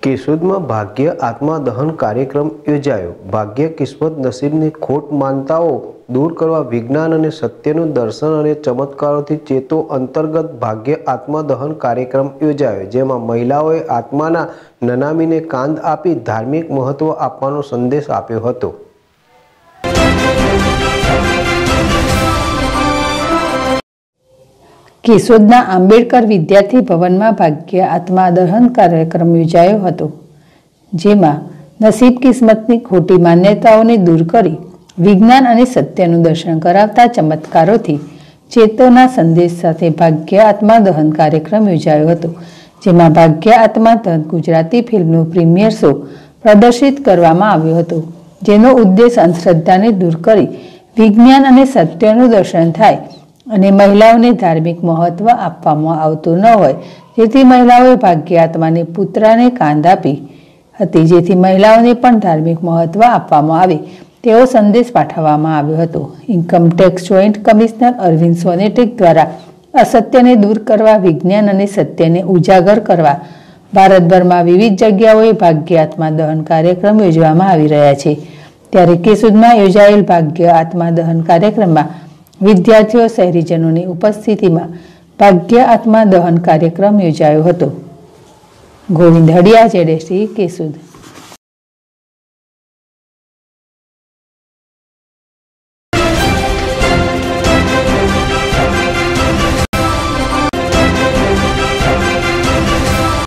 केशोद में भाग्य आत्मा दहन कार्यक्रम योजायो। भाग्य किस्मत नसीब ने खोट मानताओ दूर करवा विज्ञान और सत्यनु दर्शन और चमत्कारों चेतो अंतर्गत भाग्य आत्मा दहन कार्यक्रम योजायो, जेमां महिलाओए आत्माना ननामीने कांद आपी धार्मिक महत्व आपवानो संदेश आप्यो हतो। केशोदना आंबेडकर विद्यार्थी भवन में भाग्य आत्मा दहन कार्यक्रम योजायो हतो, जेमां नसीब किस्मतनी खोटी मान्यताओने दूर करी विज्ञान और सत्यनु दर्शन करावता चमत्कारोथी चेतोना संदेश साथे भाग्य आत्मा दहन कार्यक्रम योजायो हतो, जेमां भाग्य आत्मा दहन गुजराती फिल्मनो प्रीमियर शो प्रदर्शित करवामां આવ્યો હતો, જેનો ઉદ્દેશ અંધશ્રદ્ધાને दूर करी विज्ञान और सत्यनु दर्शन थाय અને મહિલાઓને ધાર્મિક મહત્વ આપવામાં આવતું ન હોય, જેથી મહિલાઓએ ભાગ્ય આત્માને પુત્રાને કાંદ આપી હતી, જેથી મહિલાઓને પણ ધાર્મિક મહત્વ આપવામાં આવે તેવો સંદેશ પાઠવવામાં આવ્યો હતો। Income tax joint commissioner Arvind Sonetri દ્વારા અસત્યને દૂર કરવા, વિજ્ઞાન અને સત્યને ઉજાગર કરવા ભારતભરમાં વિવિધ જગ્યાઓએ ભાગ્ય આત્મા દહન કાર્યક્રમ યોજવામાં આવી રહ્યા છે। ત્યારે કેશોદમાં યોજાયેલ ભાગ્ય આત્મા દહન કાર્યક્રમમાં विद्यार्थीओ शहरीजनों उपस्थिति में भाग्य आत्मा दहन कार्यक्रम योजायो हतो। गोविंद हड़िया, ZST, केशोद।